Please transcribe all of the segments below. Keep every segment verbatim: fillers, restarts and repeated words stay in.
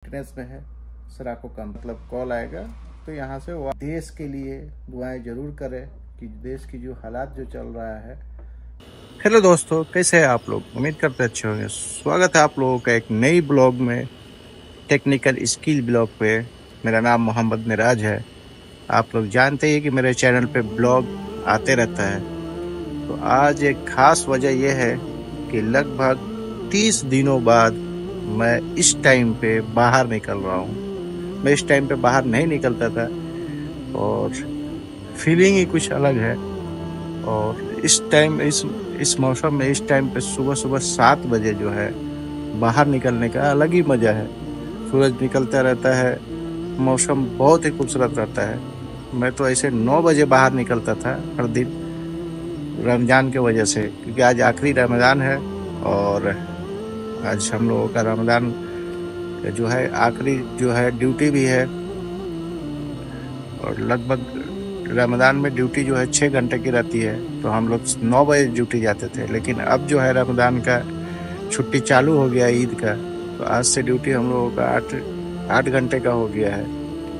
Maintenance में है। Sir आपको का मतलब कॉल आएगा तो यहाँ से वो देश के लिए दुआएं जरूर करें कि देश की जो हालात जो चल रहा है। हेलो दोस्तों, कैसे हैं आप लोग? उम्मीद करते अच्छे होंगे। स्वागत है आप लोगों का एक नई ब्लॉग में, टेक्निकल स्किल ब्लॉग पे। मेरा नाम मोहम्मद मिराज है। आप लोग जानते हैं कि मेरे चैनल पे ब्लॉग आते रहता है। तो आज एक खास वजह यह है कि लगभग तीस दिनों बाद मैं इस टाइम पे बाहर निकल रहा हूँ। मैं इस टाइम पे बाहर नहीं निकलता था और फीलिंग ही कुछ अलग है। और इस टाइम इस इस मौसम में इस टाइम पे सुबह सुबह सात बजे जो है बाहर निकलने का अलग ही मज़ा है। सूरज निकलता रहता है, मौसम बहुत ही खूबसूरत रहता है। मैं तो ऐसे नौ बजे बाहर निकलता था हर दिन, रमज़ान की वजह से, क्योंकि आज आखिरी रमज़ान है और आज हम लोगों का रमज़ान जो है आखिरी जो है ड्यूटी भी है। और लगभग रमज़ान में ड्यूटी जो है छः घंटे की रहती है, तो हम लोग नौ बजे ड्यूटी जाते थे। लेकिन अब जो है रमज़ान का छुट्टी चालू हो गया ईद का, तो आज से ड्यूटी हम लोगों का आठ आठ घंटे का हो गया है।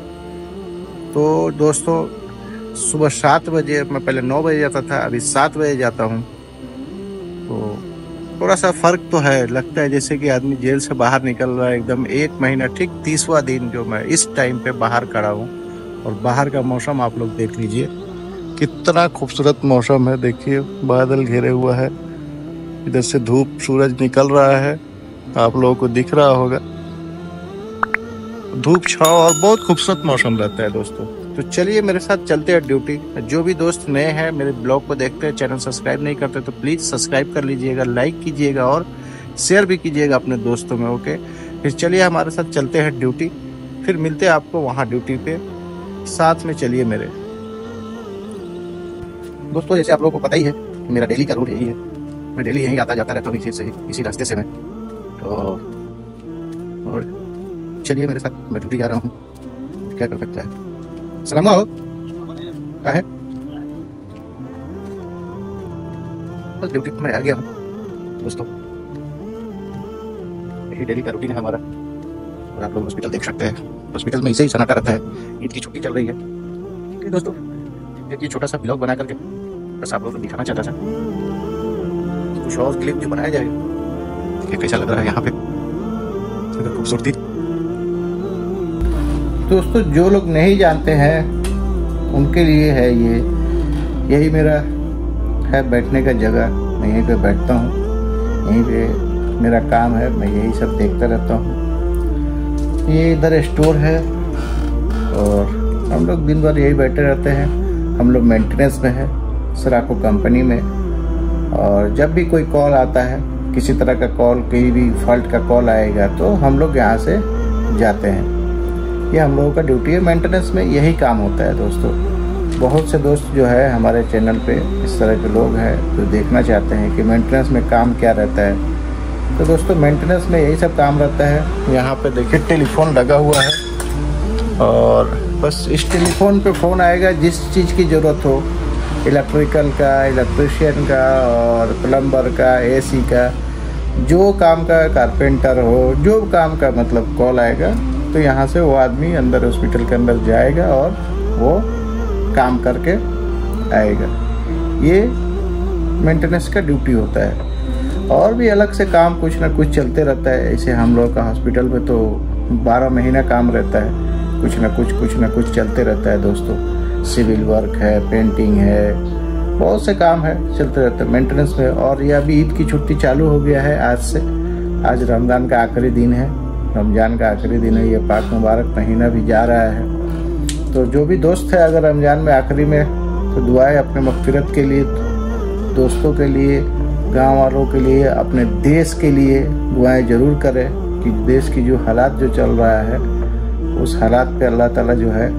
तो दोस्तों, सुबह सात बजे, मैं पहले नौ बजे जाता था, अभी सात बजे जाता हूँ। तो थोड़ा सा फ़र्क तो है, लगता है जैसे कि आदमी जेल से बाहर निकल रहा है एकदम। एक महीना ठीक तीसवा दिन जो मैं इस टाइम पे बाहर खड़ा हूँ। और बाहर का मौसम आप लोग देख लीजिए, कितना खूबसूरत मौसम है। देखिए बादल घेरे हुआ है, इधर से धूप सूरज निकल रहा है, आप लोगों को दिख रहा होगा। धूप छाँव और बहुत खूबसूरत मौसम रहता है दोस्तों। तो चलिए मेरे साथ चलते हैं ड्यूटी। जो भी दोस्त नए हैं मेरे ब्लॉग को देखते हैं, चैनल सब्सक्राइब नहीं करते तो प्लीज़ सब्सक्राइब कर लीजिएगा, लाइक कीजिएगा और शेयर भी कीजिएगा अपने दोस्तों में। ओके, फिर चलिए हमारे साथ चलते हैं ड्यूटी, फिर मिलते हैं आपको वहाँ ड्यूटी पे। साथ में चलिए मेरे दोस्तों। जैसे आप लोगों को पता ही है मेरा डेली का रूट यही है, मैं डेली यहीं आता जाता रहता हूँ, इसी से इसी रास्ते से मैं। तो और चलिए मेरे साथ, मैं ड्यूटी जा रहा हूँ, क्या कर सकता है। सलाम हो क्या है, बस ड्यूटी में आ गया हूँ दोस्तों। यही डेली का रूटीन है हमारा। और आप लोग हॉस्पिटल देख सकते हैं, हॉस्पिटल में ऐसे ही सन्नाटा रहता है। ईद की छुट्टी चल रही है। ठीक दोस्तों, एक ये छोटा सा ब्लॉग बना करके बस आप लोगों को दिखाना चाहता था। कुछ और क्लिप जो बनाया जाएगा कि कैसा लग रहा है यहाँ पे खूबसूरती। दोस्तों, जो लोग नहीं जानते हैं उनके लिए है ये, यही मेरा है बैठने का जगह। मैं यहीं पे बैठता हूँ, यहीं पे मेरा काम है, मैं यही सब देखता रहता हूँ। ये इधर स्टोर है और हम लोग दिन भर यही बैठे रहते हैं। हम लोग मेंटेनेंस में है सराको कंपनी में। और जब भी कोई कॉल आता है, किसी तरह का कॉल, कहीं भी फॉल्ट का कॉल आएगा, तो हम लोग यहाँ से जाते हैं। ये हम लोगों का ड्यूटी है, मेंटेनेंस में यही काम होता है दोस्तों। बहुत से दोस्त जो है हमारे चैनल पे इस तरह के लोग हैं जो देखना चाहते हैं कि मेंटेनेंस में काम क्या रहता है। तो दोस्तों, मेंटेनेंस में यही सब काम रहता है। यहाँ पे देखिए टेलीफोन लगा हुआ है और बस इस टेलीफोन पे फ़ोन आएगा जिस चीज़ की ज़रूरत हो, इलेक्ट्रिकल का, इलेक्ट्रिशियन का और प्लम्बर का, एसी का, जो काम का, कारपेंटर हो, जो काम का मतलब कॉल आएगा, तो यहाँ से वो आदमी अंदर हॉस्पिटल के अंदर जाएगा और वो काम करके आएगा। ये मेंटेनेंस का ड्यूटी होता है। और भी अलग से काम कुछ ना कुछ चलते रहता है। ऐसे हम लोग का हॉस्पिटल में तो बारह महीना काम रहता है, कुछ ना कुछ कुछ ना कुछ चलते रहता है दोस्तों। सिविल वर्क है, पेंटिंग है, बहुत से काम है चलते रहते हैं मेंटेनेंस में। और ये अभी ईद की छुट्टी चालू हो गया है आज से। आज रमज़ान का आखिरी दिन है, रमज़ान का आखिरी दिन है। ये पाक मुबारक महीना भी जा रहा है। तो जो भी दोस्त है अगर रमज़ान में आखिरी में, तो दुआएं अपने मग़फ़िरत के लिए, दोस्तों के लिए, गांव वालों के लिए, अपने देश के लिए दुआएं ज़रूर करें कि देश की जो हालात जो चल रहा है, उस हालात पे अल्लाह ताला जो है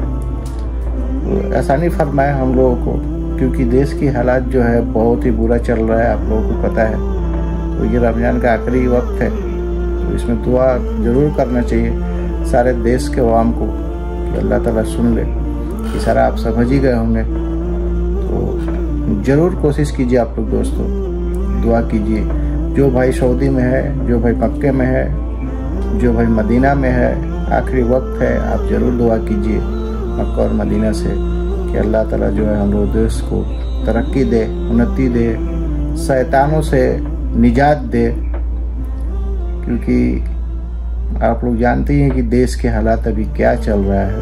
आसानी फरमाए हम लोगों को। क्योंकि देश की हालात जो है बहुत ही बुरा चल रहा है, आप लोगों को पता है। तो ये रमज़ान का आखिरी वक्त है, तो इसमें दुआ ज़रूर करना चाहिए सारे देश के अवाम को कि अल्लाह ताला सुन ले। कि सारा आप समझ ही गए होंगे, तो ज़रूर कोशिश कीजिए आप लोग दोस्तों, दुआ कीजिए। जो भाई सऊदी में है, जो भाई मक्के में है, जो भाई मदीना में है, आखिरी वक्त है, आप ज़रूर दुआ कीजिए मक्का और मदीना से कि अल्लाह ताला जो है हम लोग देश को तरक्की दे, उन्नति दे, शैतानों से निजात दे। क्योंकि आप लोग जानते हैं कि देश के हालात अभी क्या चल रहा है।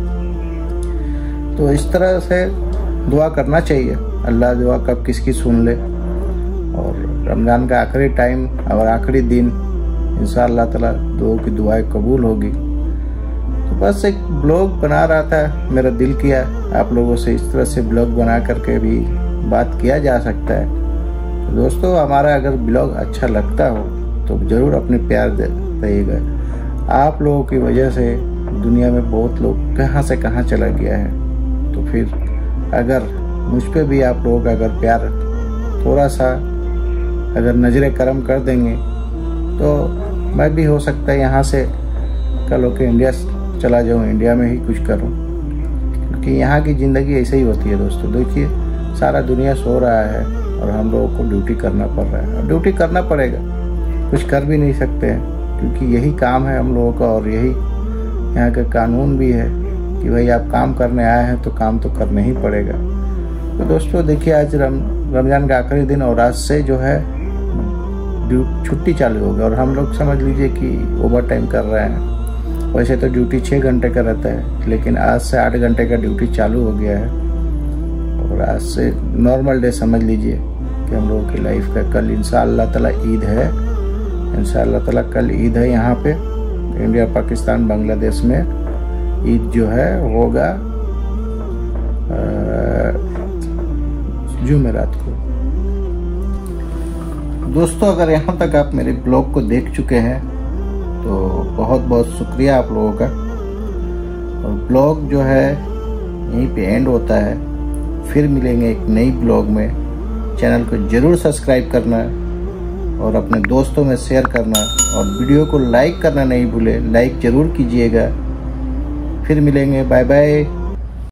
तो इस तरह से दुआ करना चाहिए, अल्लाह दुआ कब किसकी सुन ले। और रमज़ान का आखिरी टाइम और आखिरी दिन इंशाअल्लाह ताला दुआ की दुआएं कबूल होगी। तो बस एक ब्लॉग बना रहा था, मेरा दिल किया आप लोगों से इस तरह से ब्लॉग बना करके भी बात किया जा सकता है। तो दोस्तों, हमारा अगर ब्लॉग अच्छा लगता हो तो ज़रूर अपने प्यार देइएगा। आप लोगों की वजह से दुनिया में बहुत लोग कहाँ से कहाँ चला गया है। तो फिर अगर मुझ पे भी आप लोगों का अगर प्यार थोड़ा सा अगर नजरे करम कर देंगे तो मैं भी हो सकता है यहाँ से कल होकर इंडिया चला जाऊँ, इंडिया में ही कुछ करूँ। क्योंकि यहाँ की ज़िंदगी ऐसे ही होती है दोस्तों। देखिए, सारा दुनिया सो रहा है और हम लोगों को ड्यूटी करना पड़ रहा है। ड्यूटी करना पड़ेगा, कुछ कर भी नहीं सकते हैं क्योंकि यही काम है हम लोगों का और यही यहाँ का कानून भी है कि भाई आप काम करने आए हैं तो काम तो करना ही पड़ेगा। तो दोस्तों देखिए, आज रम रमज़ान का आखिरी दिन और आज से जो है छुट्टी चालू हो गई और हम लोग समझ लीजिए कि ओवर टाइम कर रहे हैं। वैसे तो ड्यूटी छः घंटे का रहता है, लेकिन आज से आठ घंटे का ड्यूटी चालू हो गया है। और आज से नॉर्मल डे समझ लीजिए कि हम लोगों की लाइफ का। कल इंशाअल्लाह ताला ईद है, इंशाअल्लाह ताला कल ईद है। यहाँ पे इंडिया, पाकिस्तान, बांग्लादेश में ईद जो है होगा जुमेरात को। दोस्तों, अगर यहाँ तक आप मेरे ब्लॉग को देख चुके हैं तो बहुत बहुत शुक्रिया आप लोगों का। और ब्लॉग जो है यहीं पे एंड होता है। फिर मिलेंगे एक नई ब्लॉग में। चैनल को ज़रूर सब्सक्राइब करना और अपने दोस्तों में शेयर करना और वीडियो को लाइक करना नहीं भूले, लाइक ज़रूर कीजिएगा। फिर मिलेंगे, बाय बाय।